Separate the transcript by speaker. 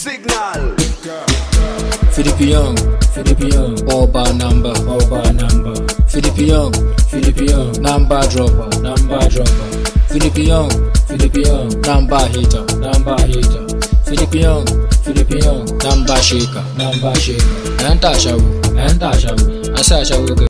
Speaker 1: Signal.
Speaker 2: Philippe Young, Oba number, Philippe Young, number dropper, Philippe Young, number hitter, Philippe Young, number shaker, Enta shawu, Asa shawu.